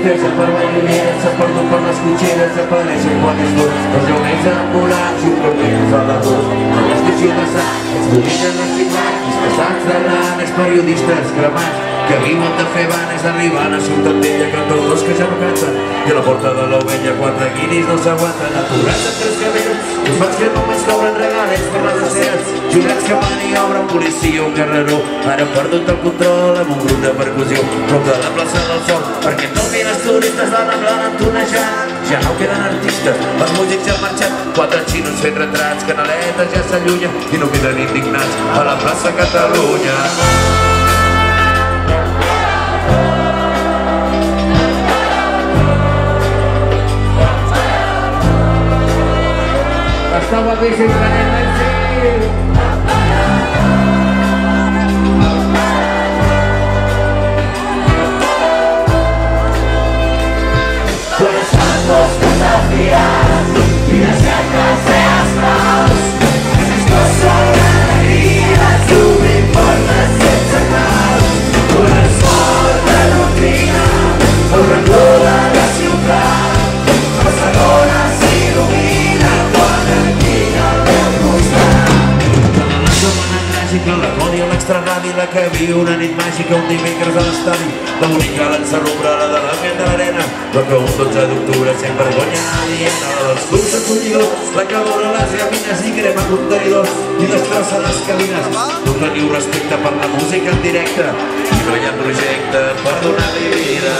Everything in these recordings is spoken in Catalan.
tristesa per balloneres, s'ha perdut per les cotxeres, apareixen quan és dur. Els jauners ambulants i problemes a l'atur. A l'estació de sang, els dominen els ciclats, passats de l'an, els periodistes cremats, que viuen de fer banes, arribant a Ciutadella, cantautors que ja no canten, i a la porta de l'ovella 4 guiris no s'aguanten, aturats en 3 camells, uns fans que només cobren regalets per les aceres, jurats que maniobren policia, un guerrero, ara han perdut el control amb un grup de percussió, prop de la plaça del Sol, perquè toquin els turistes van amb l'hora entonejant, ja no queden artistes, els músics ja han marxat, 4 xinos fent retrats, canaletes ja s'allunya i no queden indignats a la plaça Catalunya. Estava bé si planem l'exil. Con los santos desafías y las cartas de astros, estos son alegrías, subir por las centrales, con el sol de rutina, por la toda la ciudad, Barcelona s'il·lumina quan el dia veu mostrar. La setmana tràgica, la còdia, l'extraradi, la que viu una nit màgica, un dimecres a l'estadi, l'única l'encerrombrada de l'ambient de l'arena, però que un 12 d'octubre sent vergonya aliena, la dels clubs acollidors, la que vora les gavines i crema contenidors i destrossa les cabines. No teniu respecte per la música en directe i no hi ha projecte per donar-li vida.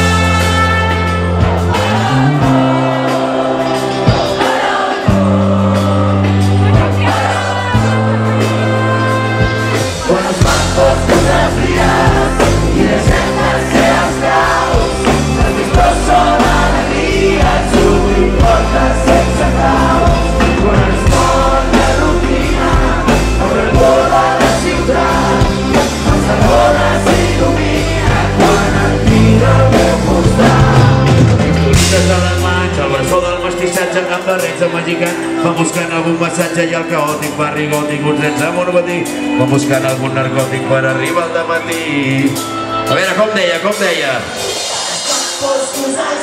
Amb barrets de magicà van buscant algun massatge i el caòtic barri gòtic, uns nens amb un matí van buscant algun narcòtic per arribar al dematí. A veure, com deia?